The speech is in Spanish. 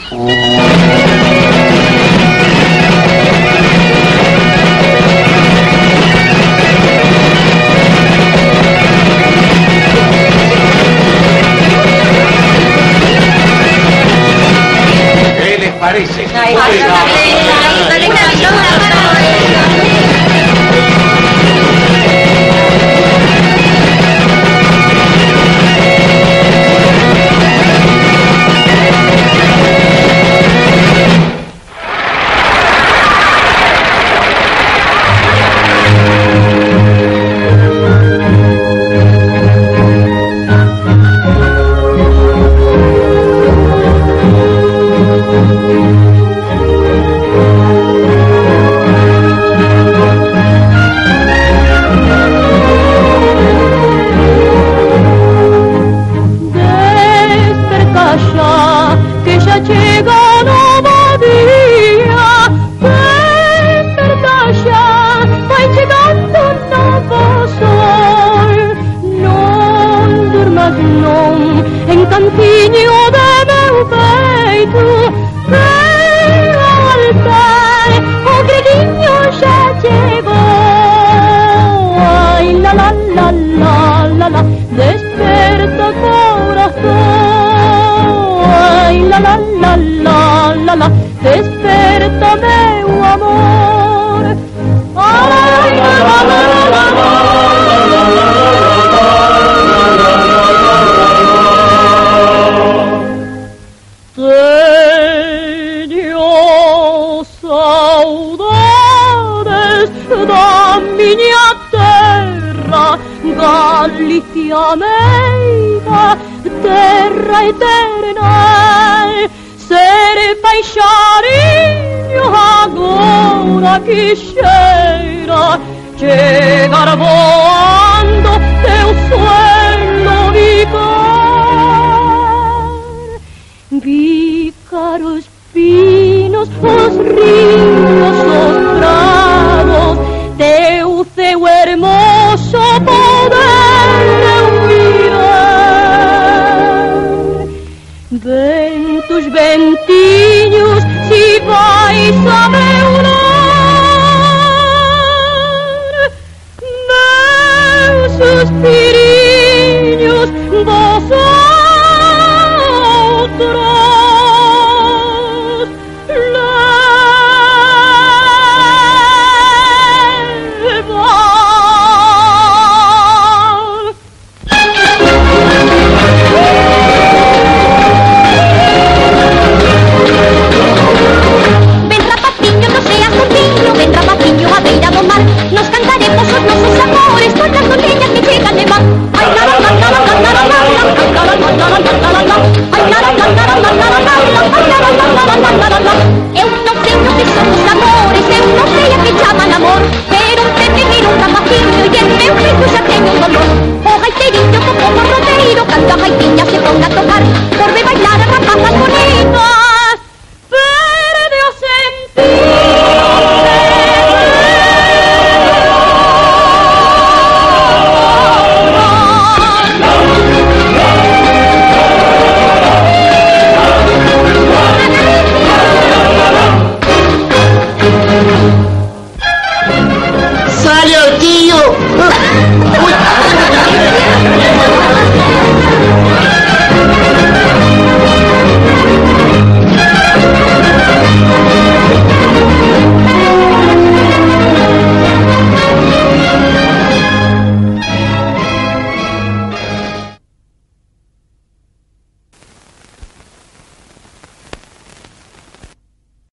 ¿Qué les parece? Desperta meu amor. Ai, la la la la Tenho saudades da minha terra, Galícia meiga, terra eterna. Ser paixarinho agora que cheira, chegar voando teu suelo bicar os pinos, os rios, os prados, teu céu hermoso poder mirar. Ventos, ventinhos, se vais a meu lar, meus suspiros